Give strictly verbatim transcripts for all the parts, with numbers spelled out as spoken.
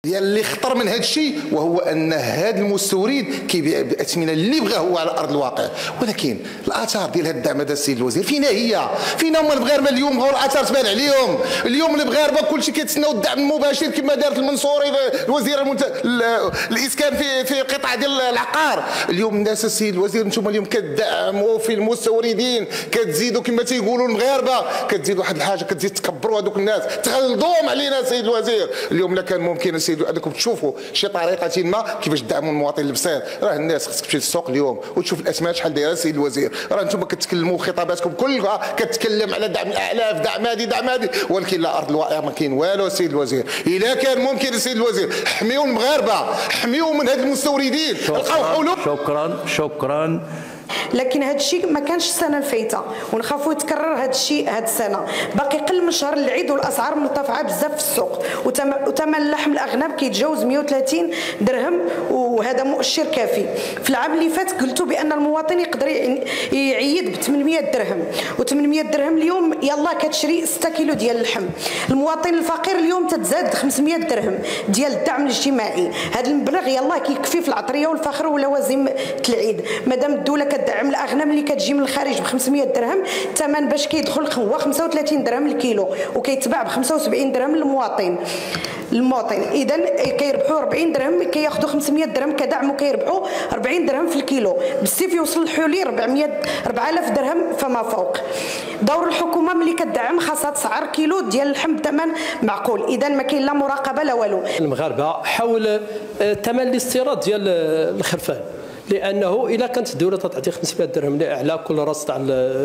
اللي خطر من هذا الشيء وهو ان هذا المستورد كيبيع بالاثمنه اللي بغاه هو على ارض الواقع، ولكن الاثار ديال هذا الدعم هذا السيد الوزير فين هي؟ فين هما المغاربه اليوم؟ هو الاثار تبان عليهم اليوم. المغاربه كلشي كيتسناو الدعم المباشر كما دارت المنصوري الوزير المنت... الاسكان في في قطاع ديال العقار. اليوم الناس السيد الوزير انتم اليوم كتدعموا في المستوردين، كتزيدوا كما تيقولوا المغاربه، كتزيدوا واحد الحاجه كتزيد تكبروا هذوك الناس، تغلظوهم علينا السيد الوزير. اليوم لا كان ممكن السيد انكم تشوفوا شي طريقه ما كيفاش تدعموا المواطن البسيط. راه الناس خصك تمشي للسوق اليوم وتشوف الاسماك شحال دايره السيد الوزير. راه انتم كتكلموا خطاباتكم كلها كتكلم على دعم الاعلاف، دعم هذه دعم هذه، ولكن لا ارض الواقع ما كاين والو السيد الوزير. الا كان ممكن السيد الوزير حميوا المغاربه، حميوا من هاد المستوردين، لقاو حلول. شكرا شكرا. لكن هذا الشيء ما كانش السنه الفايته ونخافوا يتكرر هذا الشيء هذه السنه. باقي قل من شهر العيد والاسعار مرتفعه بزاف في السوق، وثمن لحم الاغنام كيتجاوز مئة وثلاثين درهم، وهذا مؤشر كافي. في العام اللي فات قلتوا بان المواطن يقدر يعيد ب ثمانمئة درهم، و800 درهم اليوم يلا كتشري ستة كيلو ديال اللحم. المواطن الفقير اليوم تتزاد خمسمئة درهم ديال الدعم الاجتماعي. هذا المبلغ يلا كيكفي في العطريه والفخر ولوازم العيد. مادام الدوله كتدعم الاغنام اللي كتجي من الخارج ب خمسمئة درهم، الثمن باش كيدخل هو خمسة وثلاثين درهم الكيلو، وكيتباع ب خمسة وسبعين درهم للمواطن. المواطن اذا كيربحوا أربعين درهم، كياخذوا خمسمئة درهم كدعم وكيربحوا أربعين درهم في الكيلو. بالسيف يوصل الحولي أربعمئة أربعة آلاف درهم فما فوق. دور الحكومه ملي كتدعم خاصها تسعر كيلو ديال اللحم بثمن معقول. اذا ما كاين لا مراقبه لا والو. المغاربه حول ثمن الاستيراد ديال الخرفان، لانه اذا كانت الدوله تعطي خمسمئة درهم على كل راس تاع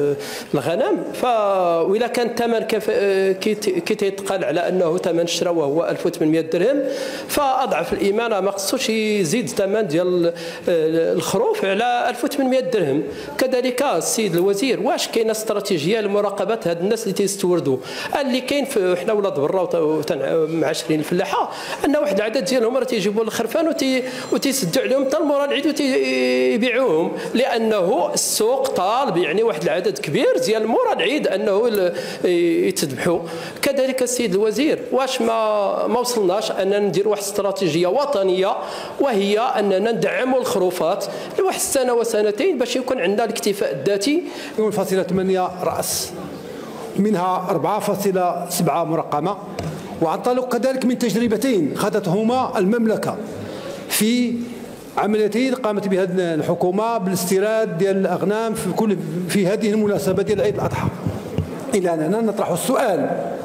الغنم، ف واذا كان الثمن كي تيتقال على انه ثمن الشراء وهو ألف وثمانمئة درهم، فاضعف الايمان ما خصوش يزيد الثمن ديال الخروف على ألف وثمانمئة درهم. كذلك السيد الوزير، واش كاينه استراتيجيه لمراقبه هاد الناس اللي تيستوردوا؟ اللي كاين حنا ولاد برا معاشرين الفلاحه ان واحد العدد ديالهم راه تيجيبوا الخرفان وتيسدوا عليهم حتى المورا العيد وتي يبيعوهم، لانه السوق طالب يعني واحد العدد كبير ديال مورا العيد انه يتذبحوا. كذلك السيد الوزير، واش ما ما وصلناش اننا نديروا واحد استراتيجيه وطنيه، وهي اننا ندعموا الخروفات لواحد السنه وسنتين باش يكون عندنا الاكتفاء الذاتي. اثنين فاصلة ثمانية راس، منها أربعة فاصلة سبعة مرقمه، وعن طريق كذلك من تجربتين خاضتهما المملكه في عمليتين قامت بها الحكومه بالاستيراد ديال الاغنام في كل في هذه المناسبه ديال عيد الاضحى. الى اننا نطرح السؤال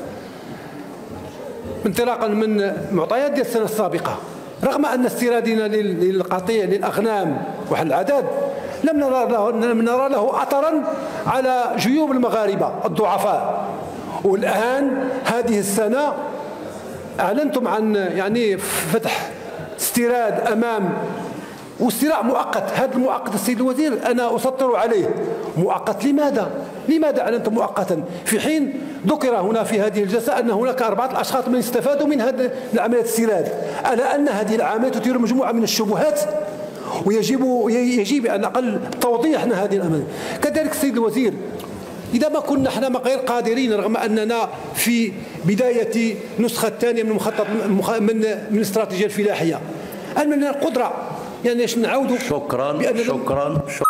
انطلاقا من معطيات ديال السنه السابقه، رغم ان استيرادنا للقطيع للاغنام واحد العدد لم نرى له لم نرى له اثرا على جيوب المغاربه الضعفاء، والان هذه السنه اعلنتم عن يعني فتح استيراد امام واستيلاء مؤقت. هذا المؤقت السيد الوزير انا اسطر عليه مؤقت. لماذا؟ لماذا اعلنتم مؤقتا في حين ذكر هنا في هذه الجلسه ان هناك اربعه الاشخاص من استفادوا من هذه العمليه الاستيراد؟ الا ان هذه العمليه تثير مجموعه من الشبهات، ويجب يجب على الاقل توضيح هذه العمليه. كذلك السيد الوزير، إذا ما كنا احنا غير قادرين، رغم أننا في بداية النسخة الثانية من المخطط من من الاستراتيجية الفلاحية، هل من القدرة يعني نعودوا شكرا شكرا شكرا